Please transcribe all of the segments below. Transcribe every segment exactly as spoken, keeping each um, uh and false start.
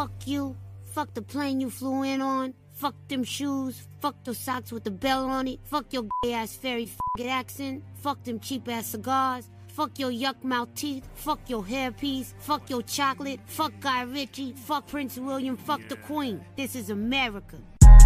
Fuck you. Fuck the plane you flew in on. Fuck them shoes. Fuck those socks with the bell on it. Fuck your gay ass fairy f***ing accent. Fuck them cheap ass cigars. Fuck your yuck mouth teeth. Fuck your hairpiece. Fuck your chocolate. Fuck Guy Ritchie. Fuck Prince William. Fuck the Queen. This is America.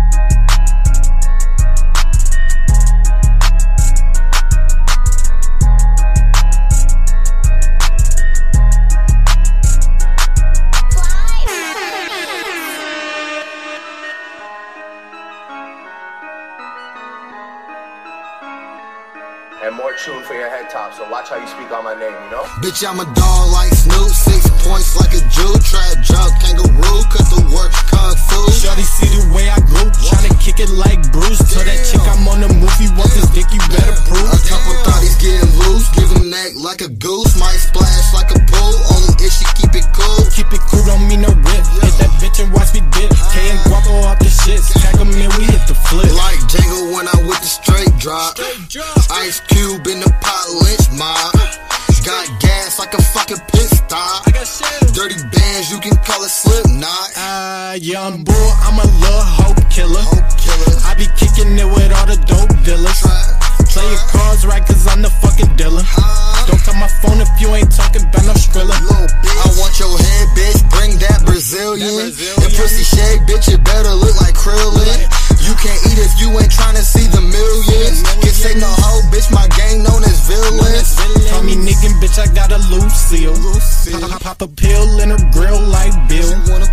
And more tune for your head top, so watch how you speak on my name, you know? Bitch, I'm a dog like Snoop, six points like a Jew, trap jump, kangaroo, cut the work, kung fu. Shorty see the way I grew, tryna kick it like Bruce. Told that chick I'm on the movie, want this dick, you better prove. A couple thought he's getting loose, give him neck like a goose, might splash like a pool, only if she keep it cool. Keep it cool, don't mean no rip, hit that bitch and watch me dip. K and Guapo off the shit, stack 'em in, we hit the flip. Like Django when I with the straight drop, Ice Cube in the pot, lynch mob. Got gas like a fucking pit stop. Dirty bands, you can call it Slipknot. Ah, uh, young bull, I'm a little hope killer. I be kicking it with all the dope dealers. Play your cards right, cause I'm the fucking dealer. Don't call my phone if you ain't talking about no Skrilla. I want your head, bitch, bring that Brazilian. That pussy shake, bitch, it better look like Krillin. You can't eat if you ain't tryna see the millions. Can say no hoe, bitch, my gang known as villains. Call me nigga, bitch, I got a loose seal. Pop, pop a pill in her grill like Bill.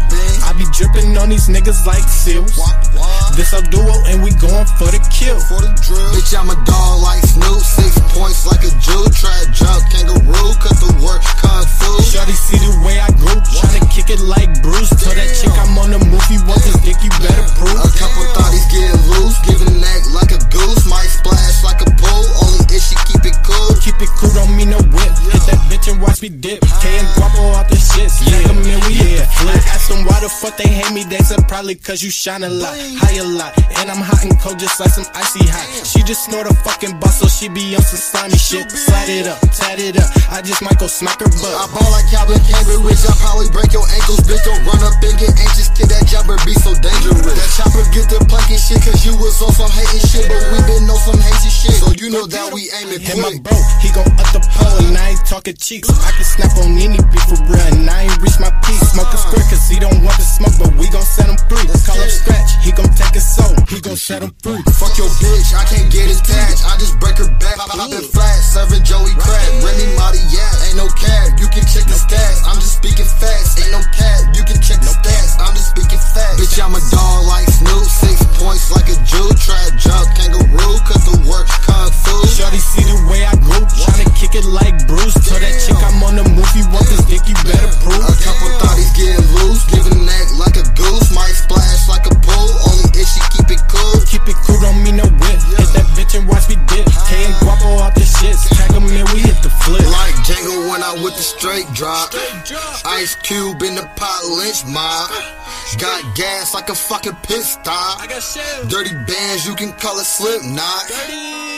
I be dripping on these niggas like seals. This our duo and we going for the kill. Bitch, I'm a dog like Snoop, six points like a Jew, trap jump, kangaroo, cut the work, kung fu. Shorty see the way I grew, tryna kick it like Bruce. Told that chick I'm on the movie, want this dick, you better prove. A couple thought he's getting loose, giving neck like a goose, might splash like a pool, only if she keep it cool. Keep it cool, don't mean no whip, hit that bitch and watch me dip. K and Guapo off the shit, stack 'em in, we hit the flip. I asked them why the fuck they hate me, they said probably cause you shine a lot, high a lot. And I'm hot and cold just like some icy hot. She just snort a fucking bus, so she be on some slimy shit. Slide it up, tat it up, I just might go smack her butt. I ball like Calvin Cambridge, I probably break your ankles, bitch. Don't run up and get anxious, kid, that jobber be so dangerous. That chopper get the plucking shit, cause you was on some hating shit, but we been on some hazy shit, so you know that we aiming quick. Hit my bro, he gon' up the pole, and I ain't talking cheeks. I can snap on any beat for real, and I ain't reach my peak. Smoke a squirt, cause he don't want the smoke, but we gon' set him free. Call up Scratch, he gon' take his soul, he gon' set him free. Fuck your bitch, I can't get attached, I just break her back, poppin' flat, serving Joey crack. Remy Marty, yeah, ain't no cab, you can check the stats. I'm just speaking fast, ain't no cab, you can check the stats. I'm just speaking fast. Bitch, I'm a dog like Snoop, six points like a Jew, trap jump, kangaroo, cut the work, kung fu. Shorty see the way I grew, tryna kick it like Bruce. Told that chick I'm on the movie, want this dick, you better prove. A couple thought he's getting loose, giving neck like a goose, might splash like a pool, only if she keep it cool. Keep it cool, don't mean no whip, hit that bitch and watch me dip. K and Guapo off the shit, stack 'em in, we hit the flip. Like Django when I with the straight drop, Ice Cube in the pot, lynch mob. Got gas like a fucking pit stop. Dirty bands, you can call it Slipknot.